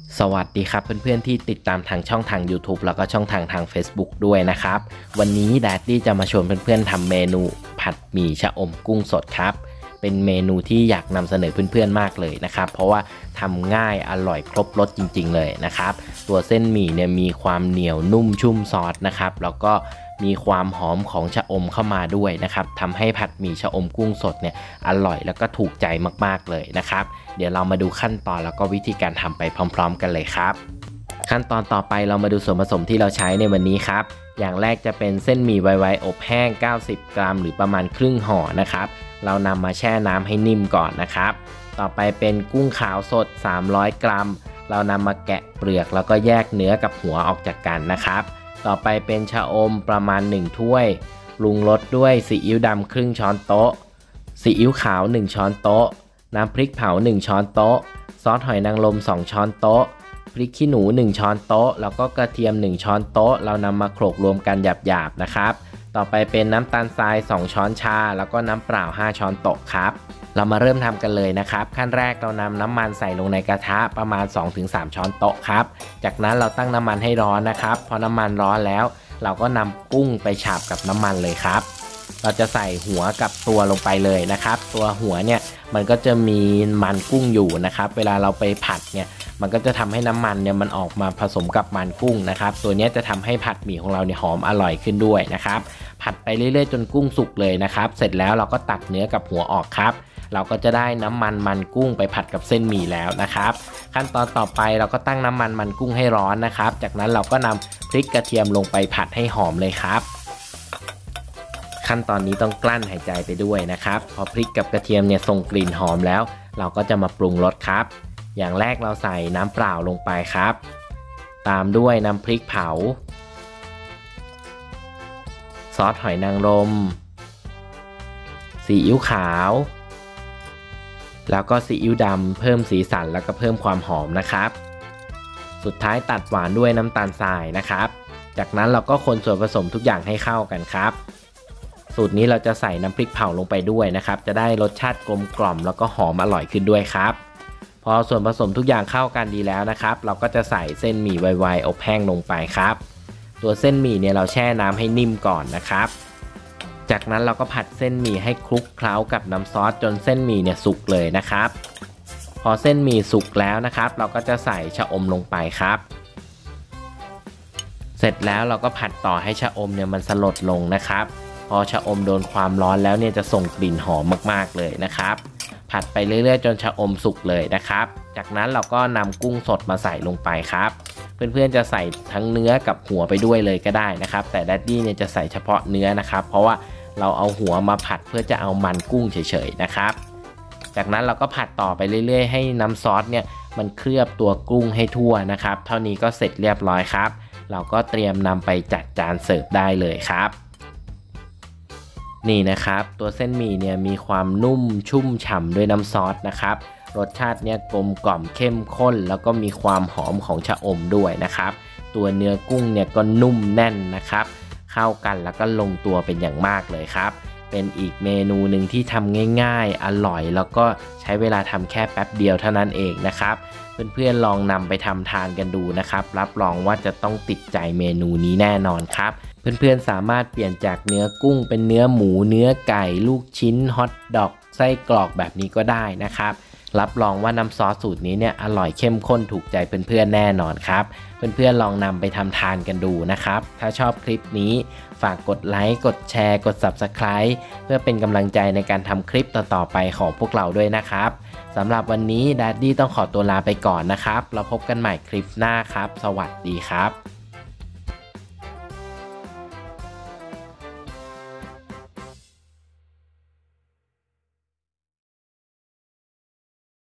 สวัสดีครับเพื่อนๆที่ติดตามทางช่องทาง YouTube แล้วก็ช่องทาง Facebook ด้วยนะครับวันนี้แดดดี้จะมาชวนเพื่อนๆทำเมนูผัดหมี่ชะอมกุ้งสดครับเป็นเมนูที่อยากนำเสนอเพื่อนๆมากเลยนะครับเพราะว่าทำง่ายอร่อยครบรสจริงๆเลยนะครับตัวเส้นหมี่เนี่ยมีความเหนียวนุ่มชุ่มซอสนะครับแล้วก็มีความหอมของชะอมเข้ามาด้วยนะครับทำให้ผัดหมี่ชะอมกุ้งสดเนี่ยอร่อยแล้วก็ถูกใจมากๆเลยนะครับเดี๋ยวเรามาดูขั้นตอนแล้วก็วิธีการทำไปพร้อมๆกันเลยครับขั้นตอนต่อไปเรามาดูส่วนผสมที่เราใช้ในวันนี้ครับอย่างแรกจะเป็นเส้นหมี่ไวๆอบแห้ง90 กรัมหรือประมาณครึ่งห่อนะครับเรานำมาแช่น้ำให้นิ่มก่อนนะครับต่อไปเป็นกุ้งขาวสด300 กรัมเรานำมาแกะเปลือกแล้วก็แยกเนื้อกับหัวออกจากกันนะครับต่อไปเป็นชะอมประมาณ1ถ้วยปรุงรสด้วยซีอิ๊วดำครึ่งช้อนโต๊ะซีอิ๊วขาว1ช้อนโต๊ะน้ำพริกเผา1ช้อนโต๊ะซอสหอยนางรม2ช้อนโต๊ะพริกขี้หนู1ช้อนโต๊ะแล้วก็กระเทียม1ช้อนโต๊ะเรานำมาโขลกรวมกันหยาบๆนะครับต่อไปเป็นน้ำตาลทราย2ช้อนชาแล้วก็น้ำเปล่า5ช้อนโต๊ะครับเรามาเริ่มทำกันเลยนะครับขั้นแรกเรานำน้ำมันใส่ลงในกระทะประมาณ 2-3 ช้อนโต๊ะครับจากนั้นเราตั้งน้ำมันให้ร้อนนะครับพอน้ำมันร้อนแล้วเราก็นำกุ้งไปฉาบกับน้ำมันเลยครับเราจะใส่หัวกับตัวลงไปเลยนะครับตัวหัวเนี่ยมันก็จะมีมันกุ้งอยู่นะครับเวลาเราไปผัดเนี่ยมันก็จะทำให้น้ำมันเนี่ยมันออกมาผสมกับมันกุ้งนะครับตัวนี้จะทำให้ผัดหมี่ของเราเนี่ยหอมอร่อยขึ้นด้วยนะครับผัดไปเรื่อยๆจนกุ้งสุกเลยนะครับเสร็จแล้วเราก็ตัดเนื้อกับหัวออกครับเราก็จะได้น้ำมันกุ้งไปผัดกับเส้นหมี่แล้วนะครับขั้นตอนต่อไปเราก็ตั้งน้ำมันกุ้งให้ร้อนนะครับจากนั้นเราก็นำพริกกระเทียมลงไปผัดให้หอมเลยครับขั้นตอนนี้ต้องกลั้นหายใจไปด้วยนะครับพอพริกกับกระเทียมเนี่ยส่งกลิ่นหอมแล้วเราก็จะมาปรุงรสครับอย่างแรกเราใส่น้ำเปล่าลงไปครับตามด้วยน้ำพริกเผาซอสหอยนางรมซีอิ๊วขาวแล้วก็ซีอิ๊วดำเพิ่มสีสันแล้วก็เพิ่มความหอมนะครับสุดท้ายตัดหวานด้วยน้ำตาลทรายนะครับจากนั้นเราก็คนส่วนผสมทุกอย่างให้เข้ากันครับสูตรนี้เราจะใส่น้ำพริกเผาลงไปด้วยนะครับจะได้รสชาติกลมกล่อมแล้วก็หอมอร่อยขึ้นด้วยครับพอส่วนผสมทุกอย่างเข้ากันดีแล้วนะครับเราก็จะใส่เส้นหมี่ไวๆอบแห้งลงไปครับตัวเส้นหมี่เนี่ยเราแช่น้ำให้นิ่มก่อนนะครับจากนั้นเราก็ผัดเส้นหมี่ให้คลุกเคล้ากับน้ำซอสจนเส้นหมี่เนี่ยสุกเลยนะครับพอเส้นหมี่สุกแล้วนะครับเราก็จะใส่ชะอมลงไปครับเสร็จแล้วเราก็ผัดต่อให้ชะอมเนี่ยมันสลดลงนะครับพอชะอมโดนความร้อนแล้วเนี่ยจะส่งกลิ่นหอมมากๆเลยนะครับผัดไปเรื่อยๆจนชะอมสุกเลยนะครับจากนั้นเราก็นำกุ้งสดมาใส่ลงไปครับเพื่อนๆจะใส่ทั้งเนื้อกับหัวไปด้วยเลยก็ได้นะครับแต่แดดดี้เนี่ยจะใส่เฉพาะเนื้อนะครับเพราะว่าเราเอาหัวมาผัดเพื่อจะเอามันกุ้งเฉยๆนะครับจากนั้นเราก็ผัดต่อไปเรื่อยๆให้น้ำซอสเนี่ยมันเคลือบตัวกุ้งให้ทั่วนะครับเท่านี้ก็เสร็จเรียบร้อยครับเราก็เตรียมนำไปจัดจานเสิร์ฟได้เลยครับนี่นะครับตัวเส้นหมี่เนี่ยมีความนุ่มชุ่มฉ่ำด้วยน้ำซอสนะครับรสชาติเนี่ยกลมกล่อมเข้มข้นแล้วก็มีความหอมของชะอมด้วยนะครับตัวเนื้อกุ้งเนี่ยก็นุ่มแน่นนะครับเข้ากันแล้วก็ลงตัวเป็นอย่างมากเลยครับเป็นอีกเมนูหนึ่งที่ทำง่ายๆอร่อยแล้วก็ใช้เวลาทำแค่แป๊บเดียวเท่านั้นเองนะครับเพื่อนๆลองนำไปทำทานกันดูนะครับรับรองว่าจะต้องติดใจเมนูนี้แน่นอนครับเพื่อนๆสามารถเปลี่ยนจากเนื้อกุ้งเป็นเนื้อหมูเนื้อไก่ลูกชิ้นฮอทดอกไส้กรอกแบบนี้ก็ได้นะครับรับรองว่าน้ำซอสสูตรนี้เนี่ยอร่อยเข้มข้นถูกใจเพื่อนๆแน่นอนครับเพื่อนๆลองนำไปทำทานกันดูนะครับถ้าชอบคลิปนี้ฝากกดไลค์กดแชร์กด Subscribe เพื่อเป็นกำลังใจในการทำคลิปต่อๆไปของพวกเราด้วยนะครับสำหรับวันนี้ดัดดี้ต้องขอตัวลาไปก่อนนะครับเราพบกันใหม่คลิปหน้าครับสวัสดีครับ